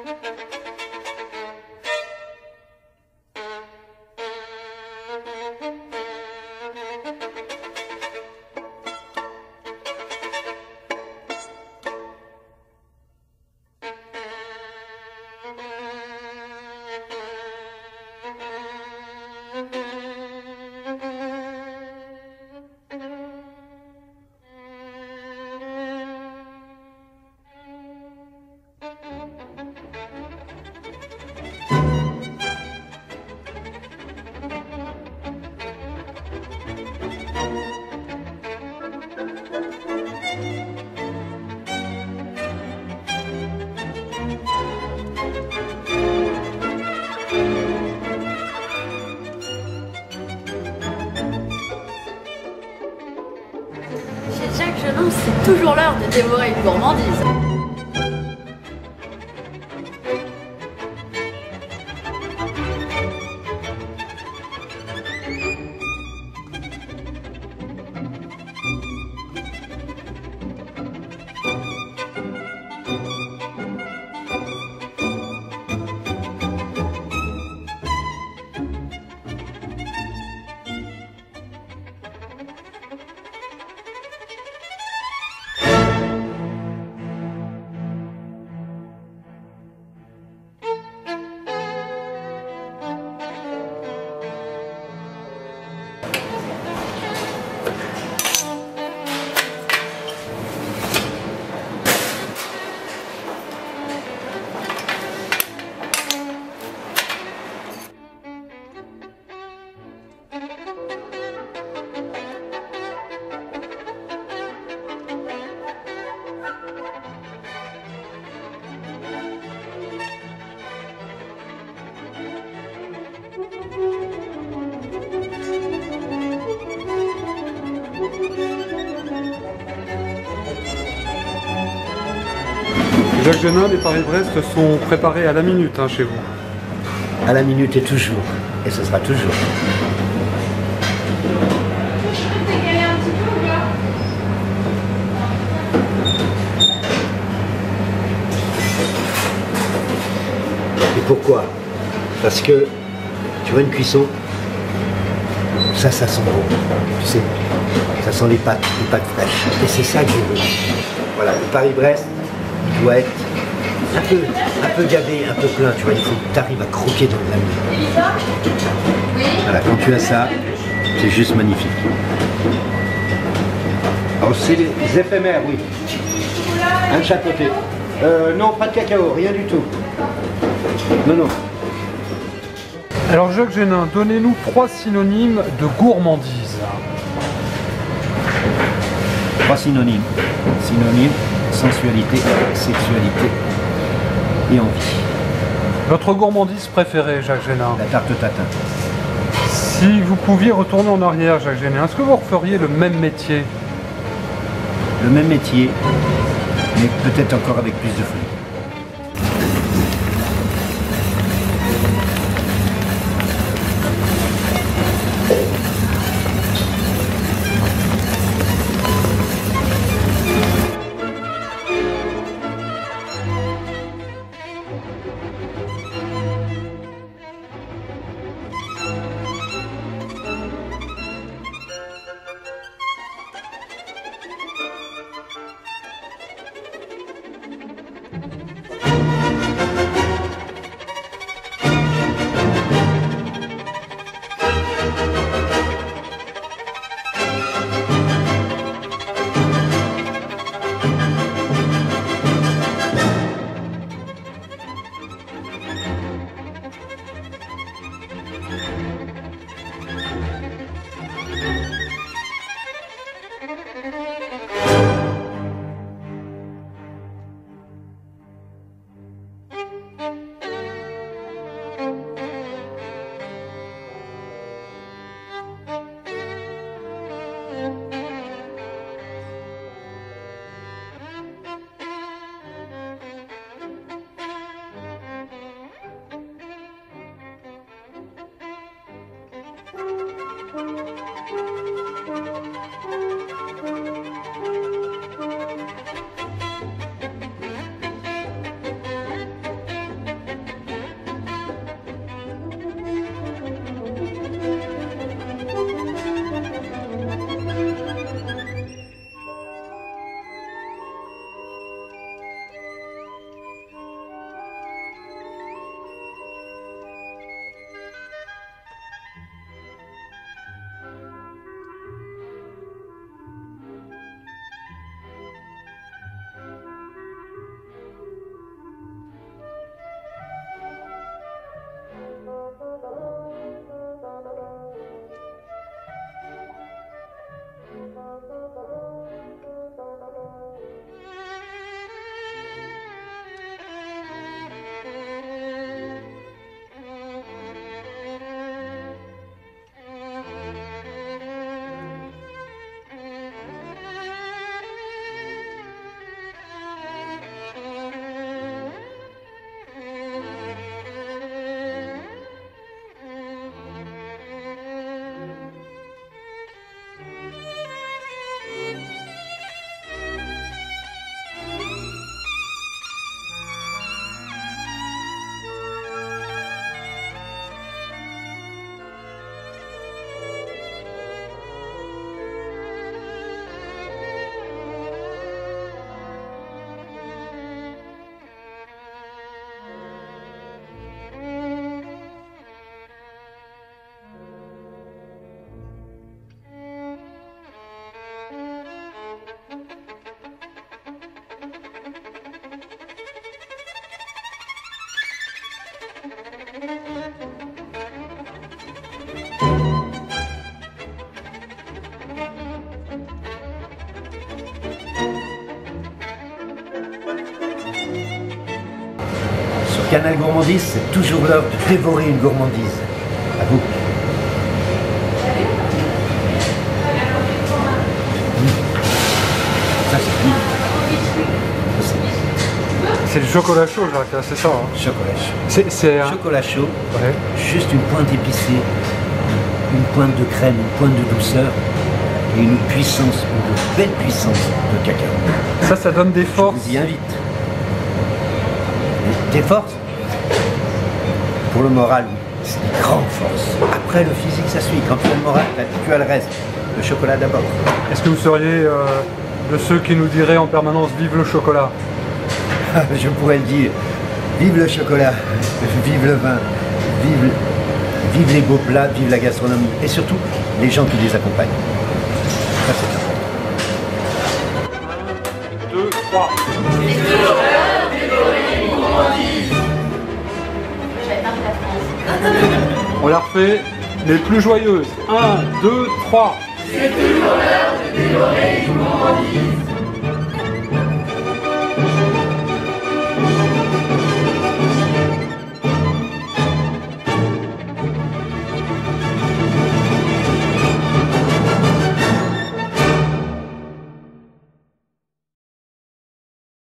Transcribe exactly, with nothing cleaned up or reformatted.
Chez Jacques Genin, c'est toujours l'heure de dévorer une gourmandise. Jacques Genin, les Paris-Brest sont préparés à la minute hein, chez vous. À la minute et toujours. Et ce sera toujours. Et pourquoi? Parce que, tu vois une cuisson, ça, ça sent bon. Tu sais, ça sent les pâtes, les pâtes fraîches. Et c'est ça que je veux. Voilà, le Paris-Brest, il doit être un peu, un peu gavé, un peu plein, tu vois, il faut que tu arrives à croquer dans la mie. Voilà, quand tu as ça, c'est juste magnifique. Alors c'est les éphémères, oui. Un de chaque côté. Euh, non, pas de cacao, rien du tout. Non, non. Alors Jacques Genin, donnez-nous trois synonymes de gourmandise. Trois synonymes. Synonymes, sensualité, sexualité et envie. Votre gourmandise préférée, Jacques Genin? La tarte tatin. Si vous pouviez retourner en arrière, Jacques Genin, est-ce que vous referiez le même métier? Le même métier, mais peut-être encore avec plus de folie. Canal Gourmandise, c'est toujours l'heure de dévorer une gourmandise. À vous. Ça, c'est bien. C'est du chocolat chaud, Jacques, c'est ça. Hein. Chocolat chaud. C'est, c'est un... Chocolat chaud, Ouais. juste une pointe épicée, une pointe de crème, une pointe de douceur et une puissance, une belle puissance de cacao. Ça, ça donne des Je forces. vous y invite. Des forces? Pour le moral, oui. C'est une grande force. Après, le physique, ça suit. Quand tu as le moral, tu as le reste. Le chocolat d'abord. Est-ce que vous seriez euh, de ceux qui nous diraient en permanence « Vive le chocolat » ? Je pourrais le dire. Vive le chocolat, vive le vin, vive, vive les beaux plats, vive la gastronomie. Et surtout, les gens qui les accompagnent. Ça, c'est important. un, deux, trois. On la refait, les plus joyeuses. un, deux, trois. C'est toujours l'heure de dévorer une gourmandise.